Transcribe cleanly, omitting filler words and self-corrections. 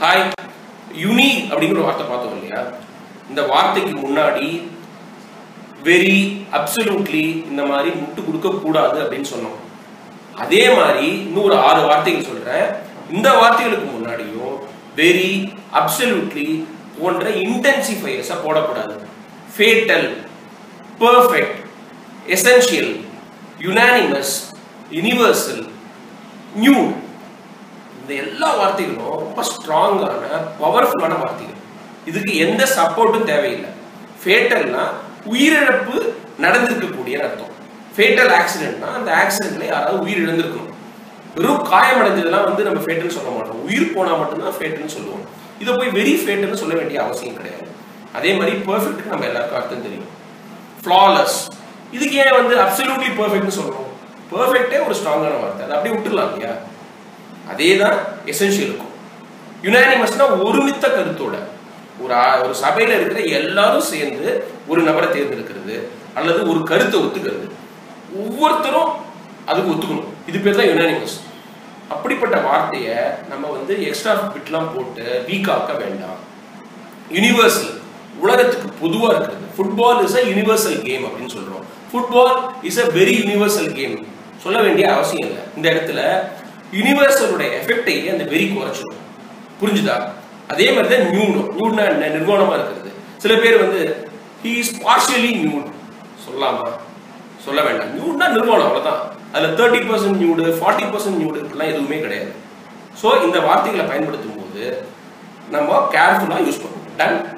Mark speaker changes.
Speaker 1: Hi யூனி அப்படிங்கிற ஒரு வார்த்தை பார்த்தோம் இல்லையா? இந்த வார்த்தைக்கு முன்னாடி வெரி, அப்சல்யூட்லி இந்த மாதிரி முட்டு கொடுக்க கூடாது அப்படின்னு சொன்னோம். அதே மாதிரி இன்னும் ஒரு 6 வார்த்தைகள் சொல்றேன். இந்த வார்த்தைகளுக்கு முன்னாடியும் வெரி, அப்சல்யூட்லி போன்ற இன்டென்சிஃபையர்ஸை போடக்கூடாது. Fatal, perfect, essential, unanimous, universal, nude, இந்த எல்லா வார்த்தைகளும் ரொம்ப ஸ்ட்ராங்கான பவர்ஃபுல்லான வார்த்தைகள். இதுக்கு எந்த சப்போர்ட்டும் தேவையில்லை. ஃபேட்டல்னா உயிரிழப்பு நடந்திருக்கக்கூடிய அர்த்தம். ஃபேட்டல் ஆக்சிடென்ட்னா அந்த ஆக்சிடென்ட்ல யாராவது உயிர் இழந்திருக்கணும். வெறும் காயமடைஞ்சதெல்லாம் நம்ம ஃபேட்டல் சொல்ல மாட்டோம். உயிர் போனா மட்டும்தான் ஃபேட்டல்னு சொல்லுவோம். இதை போய் வெரி ஃபேட்டல்னு சொல்ல வேண்டிய அவசியம் கிடையாது. அதே மாதிரி பெர்ஃபெக்ட் நம்ம எல்லாருக்கும் அர்த்தம் தெரியும். ஃப்ளாலெஸ், இதுக்கு ஏன் அப்சல்யூட்லி பெர்ஃபெக்ட்னு சொல்றோம்? பெர்ஃபெக்டே ஒரு ஸ்ட்ராங்கான வார்த்தை, அதை அப்படியே விட்டுலாம் இல்லையா? அதே தான் எசென்ஷியலுக்கும். யுனானிமஸ்னா ஒருமித்த கருத்தோட ஒரு சபையில இருக்கிற எல்லாரும் சேர்ந்து ஒரு நபரை தேர்ந்தெடுக்கிறது அல்லது ஒரு கருத்தை ஒத்துக்கிறது. ஒவ்வொருத்தரும் அதுக்கு ஒத்துக்கணும். இது பேர் தான் யுனானிமஸ். அப்படிப்பட்ட வார்த்தையை நம்ம எக்ஸ்ட்ரா பிட்லாம் போட்டு வீக்காக்க வேண்டாம். யுனிவர்சல், உலகத்துக்கு பொதுவா இருக்கிறது. Football is a universal game அப்படின்னு சொல்றோம். Football is a very universal game சொல்ல வேண்டிய அவசியம் இல்லை. இந்த இடத்துல யூனிவர்சலுடைய எஃபெக்டை அந்த வெரி குறைச்சிடும். புரிஞ்சுதா? அதே மாதிரி தான் நியூட்னா என்ன? நிர்வாணமா இருக்கிறது. சில பேர் he is partially nude சொல்லலாமா? சொல்ல வேண்டாம். நியூட்னா நிர்வாணம், அவ்வளவுதான். அதுல 30% நியூடு, 40% நியூடு இப்படிலாம் எதுவுமே கிடையாது. ஸோ இந்த வார்த்தைகளை பயன்படுத்தும் போது நம்ம கேர்ஃபுல்லா யூஸ் பண்ணணும். டன்.